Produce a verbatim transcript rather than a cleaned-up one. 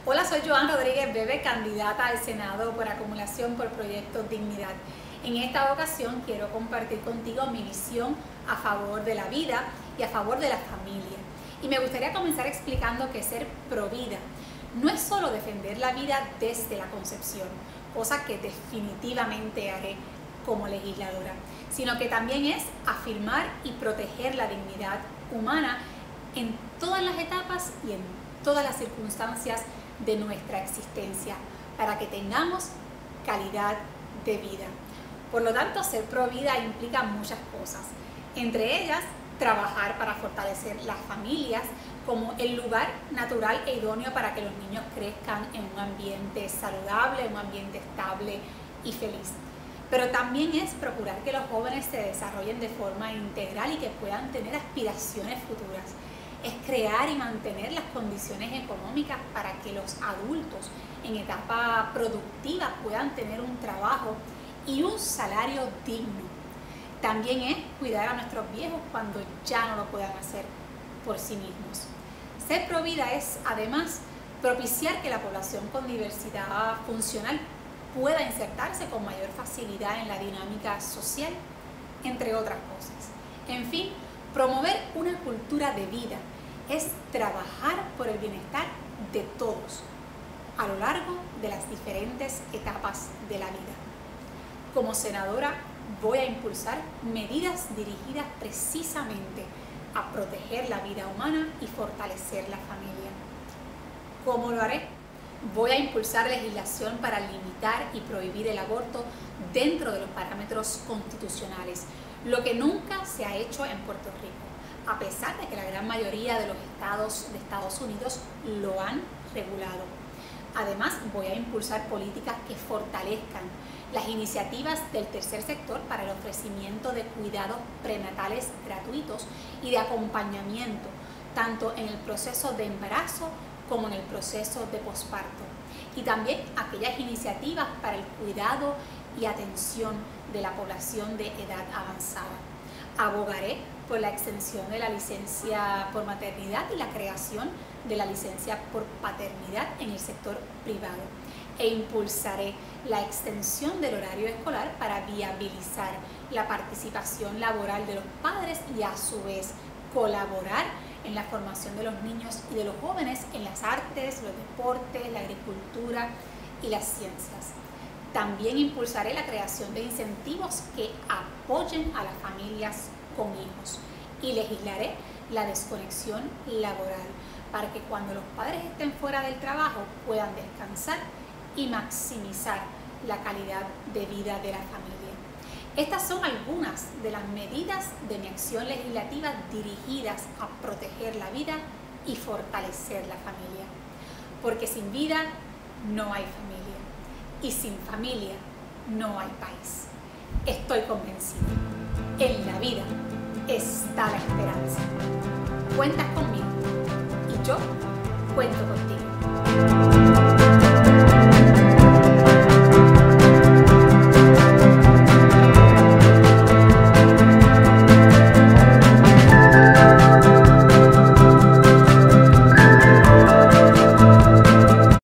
Hola, soy Joan Rodríguez Bebe, candidata al Senado por acumulación por Proyecto Dignidad. En esta ocasión quiero compartir contigo mi visión a favor de la vida y a favor de la familia. Y me gustaría comenzar explicando que ser pro vida no es solo defender la vida desde la concepción, cosa que definitivamente haré como legisladora, sino que también es afirmar y proteger la dignidad humana en todas las etapas y en todas las circunstancias de nuestra existencia, para que tengamos calidad de vida. Por lo tanto, ser pro vida implica muchas cosas, entre ellas trabajar para fortalecer las familias como el lugar natural e idóneo para que los niños crezcan en un ambiente saludable, un ambiente estable y feliz. Pero también es procurar que los jóvenes se desarrollen de forma integral y que puedan tener aspiraciones futuras. Es crear y mantener las condiciones económicas para que los adultos en etapa productiva puedan tener un trabajo y un salario digno. También es cuidar a nuestros viejos cuando ya no lo puedan hacer por sí mismos. Ser pro vida es, además, propiciar que la población con diversidad funcional pueda insertarse con mayor facilidad en la dinámica social, entre otras cosas. En fin, promover una cultura de vida es trabajar por el bienestar de todos a lo largo de las diferentes etapas de la vida. Como senadora, voy a impulsar medidas dirigidas precisamente a proteger la vida humana y fortalecer la familia. ¿Cómo lo haré? Voy a impulsar legislación para limitar y prohibir el aborto dentro de los parámetros constitucionales, lo que nunca se ha hecho en Puerto Rico, a pesar de que la gran mayoría de los estados de Estados Unidos lo han regulado. Además, voy a impulsar políticas que fortalezcan las iniciativas del tercer sector para el ofrecimiento de cuidados prenatales gratuitos y de acompañamiento, tanto en el proceso de embarazo como en el proceso de posparto. Y también aquellas iniciativas para el cuidado y atención de la población de edad avanzada. Abogaré por la extensión de la licencia por maternidad y la creación de la licencia por paternidad en el sector privado, e impulsaré la extensión del horario escolar para viabilizar la participación laboral de los padres y a su vez colaborar en la formación de los niños y de los jóvenes en las artes, los deportes, la agricultura y las ciencias. También impulsaré la creación de incentivos que apoyen a las familias con hijos y legislaré la desconexión laboral para que cuando los padres estén fuera del trabajo puedan descansar y maximizar la calidad de vida de la familia. Estas son algunas de las medidas de mi acción legislativa dirigidas a proteger la vida y fortalecer la familia. Porque sin vida no hay familia y sin familia no hay país. Estoy convencida. En la vida está la esperanza. Cuentas conmigo y yo cuento contigo.